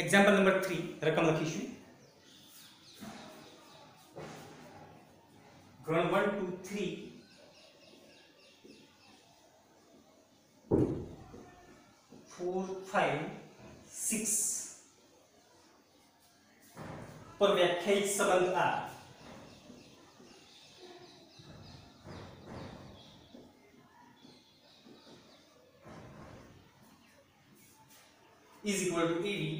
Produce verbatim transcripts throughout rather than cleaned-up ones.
Example number three રકમ લખીશું ગણ one two three four five six પર વ્યાખ્યાયિત સંબંધ આ is equal to A B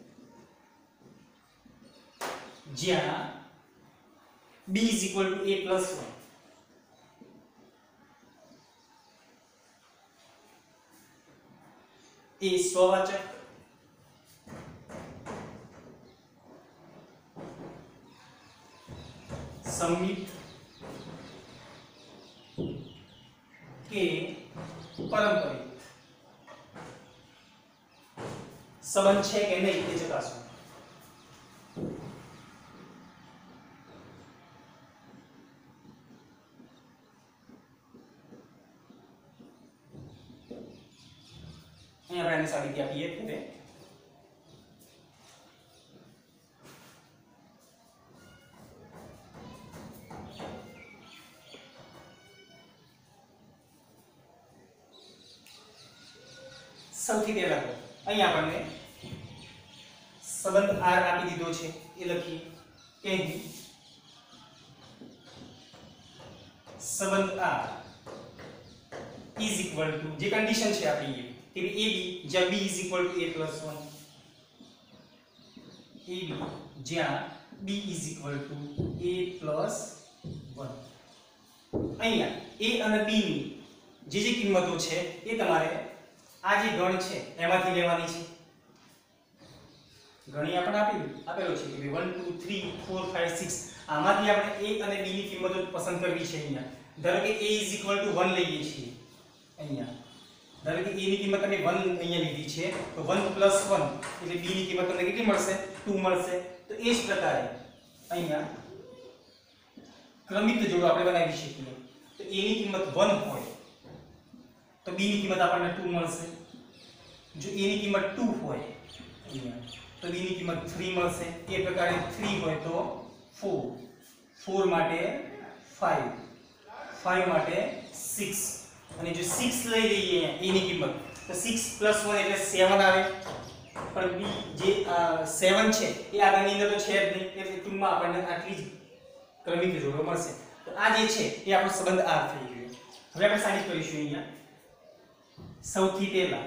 જ્યાં B is equal to A plus one A સ્વવાચક સંમિત કે પારંપરિક સંબંધ છે કે નહીં તે ચકાસો અહીંયા આપણે સાબિત આપીએ કે સૌથી પહેલા તો અહીંયા આપણને સંબંધ R આપી દીધો છે એ લખી કે સંબંધ R is equal to જે કન્ડિશન છે આપણી એ કે A B જ્યાં B is equal to A plus one A B જ્યાં B is equal to A plus one અહીંયા A અને B ની જે જે કિંમતો છે એ તમારે આ જે ગણ છે એમાંથી લેવાની છે ગણી આપણે આપેલું આપેલો છે કે one two three four five six આમાંથી આપણે A અને B ની કિંમતો પસંદ કરવી છે અહીંયા ધારો કે A is equal to one લઈએ છીએ અહીંયા ધારો કે A ની કિંમત તમે one અહીંયા લીધી છે તો one plus one એટલે B ની કિંમત તમને કેટલી મળશે two મળશે તો એ જ પ્રકારે અહીંયા ક્રમિક જોડો આપણે બનાવી શકીએ તો A ની કિંમત one હોય તો B ની કિંમત આપણને two મળશે જો A ની કિંમત two હોય અહીંયા તો B ની કિંમત three મળશે એ પ્રકારે three હોય તો four four માટે five five માટે six અને જો six લઈ લઈએ A ની કિંમત તો six plus one એટલે seven આવે પણ B જે seven છે એ આગળની અંદર તો છે જ નહીં એટલે ટૂંકમાં આપણને આટલી જ ક્રમિક જોડો મળશે તો આ જે છે એ આપણો સંબંધ R થઈ ગયો હવે આપણે સાબિત કરીશું અહીંયા સૌથી પહેલા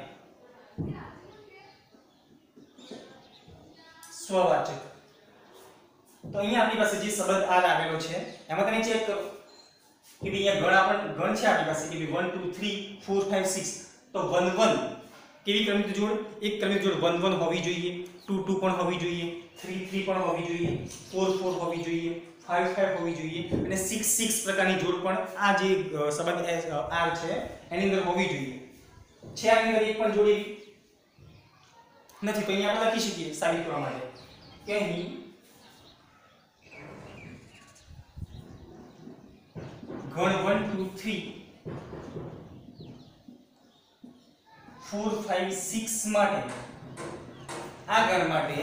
સ્વવાચક તો અહીંયા આપણી પાસે જે સંબંધ R આવેલો છે એમાં તમે ચેક કરો કે ભઈ અહીંયા ગણ આપણ ગણ છે આપણી પાસે કે ભઈ one two three four five six તો one one કેવી ક્રમિક જોડ એક ક્રમિક જોડ one one હોવી જોઈએ two two પણ હોવી જોઈએ three three પણ હોવી જોઈએ four four હોવી જોઈએ five five હોવી જોઈએ અને six six પ્રકારની જોડ પણ આ જે સંબંધ R છે એની અંદર હોવી જોઈએ છે આની અંદર એક પણ જોડ એવી નથી તો અહીંયા આપણે લખી શકીએ સાબિત કરવા માટે કે અહીં ગણ one two three four five six માટે આ ગણ માટે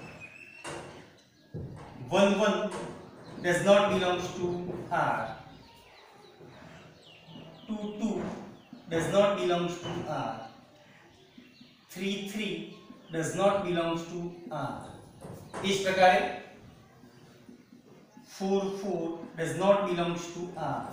one one does not belongs to R two two does not belongs to R three three does not belongs to R इस प्रकार four four does not belongs to R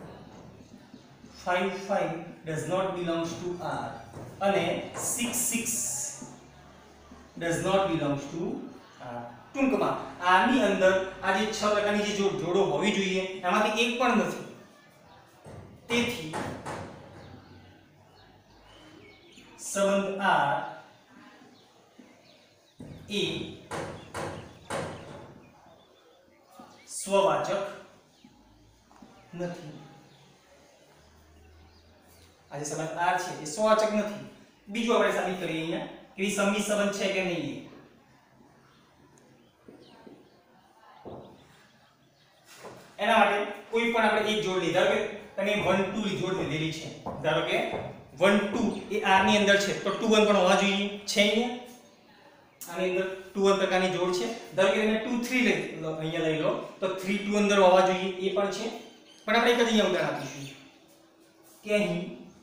five five does not belongs to R અને six six does not belongs to R ટૂંકમાં આની અંદર આ જે છ પ્રકારની જે જોડો હોવી જોઈએ એમાંથી એક પણ નથી તેથી સંબંધ R એ સ્વવાચક નથી આ જે સંબંધ R છે એ સ્વવાચક નથી બીજું આપણે સાબિત કરીએ અહીંયા કે સંમિત સંબંધ છે કે નહીં એના માટે કોઈ પણ આપણે એક જોડ લીધા કે તમે one two જોડ લીધેલી છે ધારો કે one two એ R ની અંદર છે તો two one પણ હોવા જોઈએ છે અહીંયા આની અંદર ટુ વન પ્રકારની જોડ છે. ધારો કે તમે ટુ થ્રી લઈ લો, અહીંયા લઈ લો તો થ્રી ટુ અંદર હોવા જોઈએ એ પણ છે. પણ આપણે એક જ અહીંયા ઉદાહરણ આપીશું કે અહીં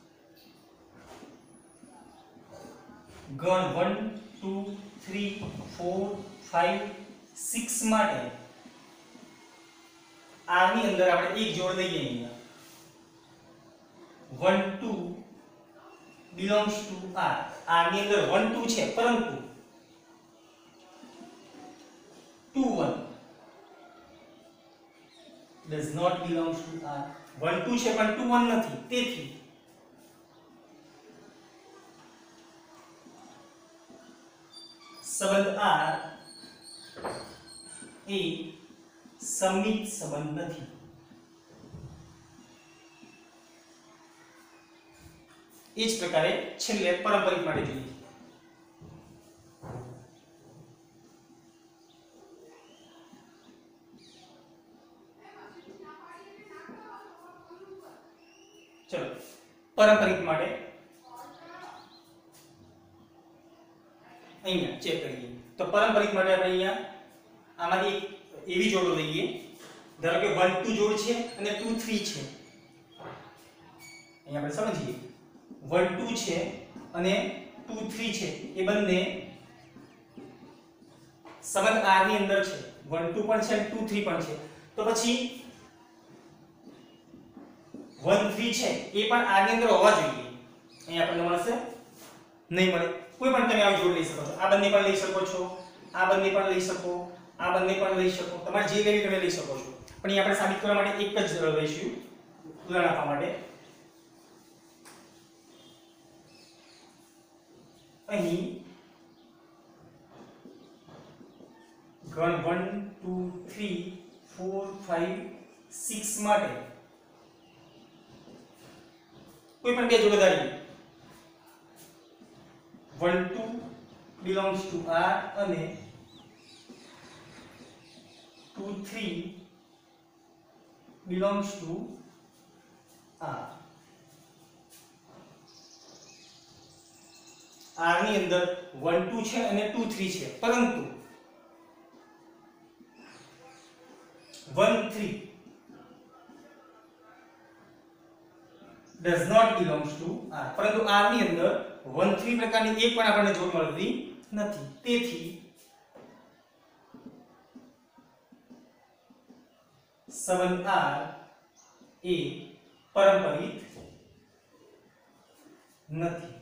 ગણ one two three four five six માટે r ની અંદર આપણે એક જોડ લઈએ અહીંયા one two belongs to r. r ની અંદર વન ટુ છે પરંતુ two one does not belongs to r. One two છે પણ ટુ વન નથી. તેથી સંબંધ r એ સમિત સંબંધ નથી. એ જ પ્રકારે છેલ્લે પારંપરિક માટે જોઈએ. ચલો પારંપરિક માટે અહીંયા ચેક કરીએ તો પારંપરિક માટે આપણે અહીંયા આમાંથી એક એવી જોડો લઈએ. ધારો કે વન ટુ જોડ છે અને ટુ થ્રી છે. અહીંયા આપણે સમજીએ વન ટુ છે અને ટુ થ્રી છે એ બંને સંબંધ r ની અંદર છે. વન ટુ પણ છે અને ટુ થ્રી પણ છે. તો પછી વન થ્રી છે એ પણ r ની અંદર હોવા જોઈએ. અહીંયા આપણને મળશે નહીં મળે. કોઈ પણ તમે આવી જોડ લઈ શકો છો. આ બંને પણ લઈ શકો છો, આ બંને પણ લઈ શકો, આ બંને પણ લઈ શકો. તમારે જે લેવી તમે લઈ શકો છો. પણ અહીં આપણે સાબિત કરવા માટે એક જ લઈશું ઉદાહરણ આપવા માટે. અહીં ગણ one two three four five six માટે કોઈ પણ બે જોડ ધારીએ one two belongs to r અને two three belongs to r. r ની અંદર વન ટુ છે અને ટુ થ્રી છે પરંતુ one three does not belongs to r. પરંતુ r ની અંદર વન થ્રી પ્રકારની એક પણ આપણને જોડ મળતી નથી. તેથી સંબંધ r એ પારંપરિક નથી.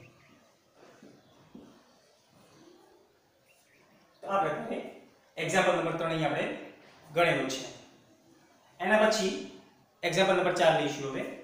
તો આ પ્રકારે એક્ઝામ્પલ નંબર ત્રણ અહીં આપણે ગણેલો છે. એના પછી એક્ઝામ્પલ નંબર ચાર લઈશું હવે.